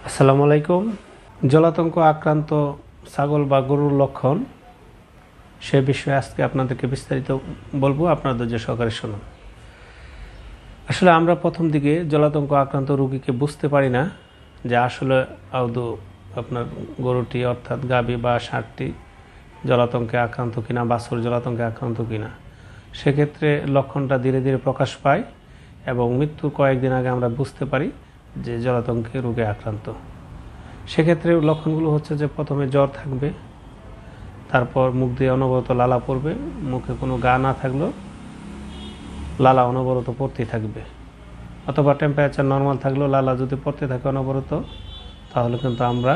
আসসালামু আলাইকুম। জলাতঙ্ক আক্রান্ত ছাগল বা গরুর লক্ষণ সে বিষয়ে আজকে আপনাদেরকে বিস্তারিত বলবো, আপনাদের যে সহকারে শুনুন। আসলে আমরা প্রথম দিকে জলাতঙ্ক আক্রান্ত রোগীকে বুঝতে পারি না যে আসলে আদৌ আপনার গরুটি অর্থাৎ গাভী বা ষাঁড়টি জলাতঙ্কে আক্রান্ত কিনা, বাছুর জলাতঙ্কে আক্রান্ত কিনা। সেক্ষেত্রে লক্ষণটা ধীরে ধীরে প্রকাশ পায় এবং মৃত্যুর কয়েকদিন আগে আমরা বুঝতে পারি যে জলাতঙ্কে রোগে আক্রান্ত। সেক্ষেত্রে লক্ষণগুলো হচ্ছে যে প্রথমে জ্বর থাকবে, তারপর মুখ দিয়ে অনবরত লালা পড়বে, মুখে কোনো গা না থাকলেও লালা অনবরত পড়তেই থাকবে, অথবা টেম্পারেচার নর্মাল থাকলেও লালা যদি পড়তে থাকে অনবরত, তাহলে কিন্তু আমরা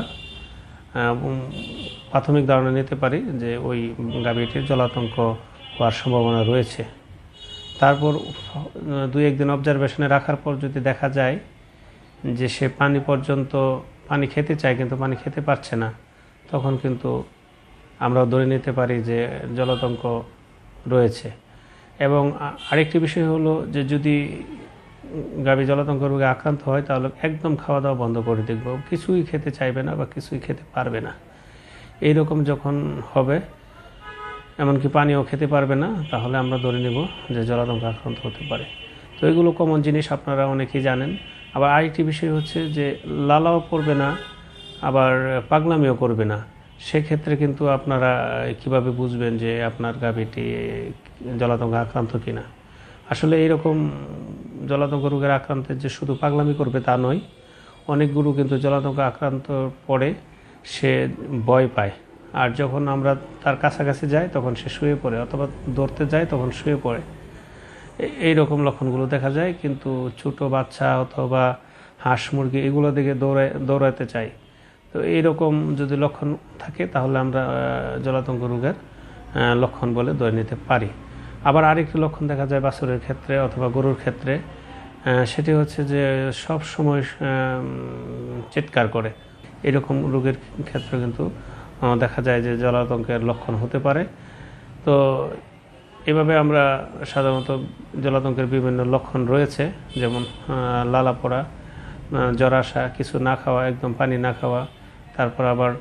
প্রাথমিক ধারণা নিতে পারি যে ওই গাভীটির জলাতঙ্ক হওয়ার সম্ভাবনা রয়েছে। তারপর 2-1 দিন অবজারভেশনে রাখার পর যদি দেখা যায় যে সে পানি খেতে চায় কিন্তু পানি খেতে পারছে না, তখন কিন্তু আমরা ধরে নিতে পারি যে জলাতঙ্ক রয়েছে। এবং আরেকটি বিষয় হলো যে যদি গাভী জলাতঙ্ক রোগে আক্রান্ত হয় তাহলে একদম খাওয়া দাওয়া বন্ধ করে দেখব, কিছুই খেতে চাইবে না বা কিছুই খেতে পারবে না। এইরকম যখন হবে, এমনকি পানিও খেতে পারবে না, তাহলে আমরা ধরে নেব যে জলাতঙ্ক আক্রান্ত হতে পারে। তো এগুলো কমন জিনিস, আপনারা অনেকেই জানেন। আবার আরেকটি বিষয় হচ্ছে যে লালাও পড়বে না, আবার পাগলামিও করবে না। সেক্ষেত্রে কিন্তু আপনারা কিভাবে বুঝবেন যে আপনার গাভীটি জলাতঙ্ক আক্রান্ত কিনা? আসলে এইরকম জলাতঙ্ক রোগের আক্রান্তের যে শুধু পাগলামি করবে তা নয়, অনেক গরু কিন্তু জলাতঙ্ক আক্রান্ত পড়ে সে ভয় পায়, আর যখন আমরা তার কাছাকাছি যাই তখন সে শুয়ে পড়ে, অথবা ধরতে যায় তখন শুয়ে পড়ে। এই রকম লক্ষণগুলো দেখা যায়। কিন্তু ছোট বাচ্চা অথবা হাঁস মুরগি এগুলো দিকে দৌড়াতে চাই। তো এইরকম যদি লক্ষণ থাকে তাহলে আমরা জলাতঙ্ক রোগের লক্ষণ বলে ধরে নিতে পারি। আবার আরেকটি লক্ষণ দেখা যায় বাছুরের ক্ষেত্রে অথবা গরুর ক্ষেত্রে, সেটি হচ্ছে যে সব সময় চিৎকার করে। এরকম রোগের ক্ষেত্রে কিন্তু দেখা যায় যে জলাতঙ্কের লক্ষণ হতে পারে। তো এভাবে আমরা সাধারণত জলাতঙ্কের বিভিন্ন লক্ষণ রয়েছে, যেমন লালা পড়া, জ্বর আসা, কিছু না খাওয়া, একদম পানি না খাওয়া, তারপর আবার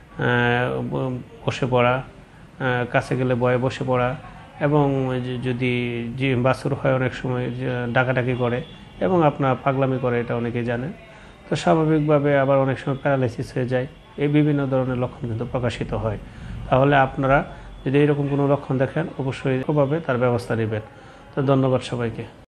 বসে পড়া, কাছে গেলে ভয়ে বসে পড়া, এবং যদি বাছুর হয় অনেক সময় ডাকাডাকি করে এবং আপনার পাগলামি করে, এটা অনেকেই জানেন। তো স্বাভাবিকভাবে আবার অনেক সময় প্যারালাইসিস হয়ে যায়। এই বিভিন্ন ধরনের লক্ষণ কিন্তু প্রকাশিত হয়। তাহলে আপনারা যদি এরকম কোনো লক্ষণ দেখেন অবশ্যই তার ব্যবস্থা নেবেন। তো ধন্যবাদ সবাইকে।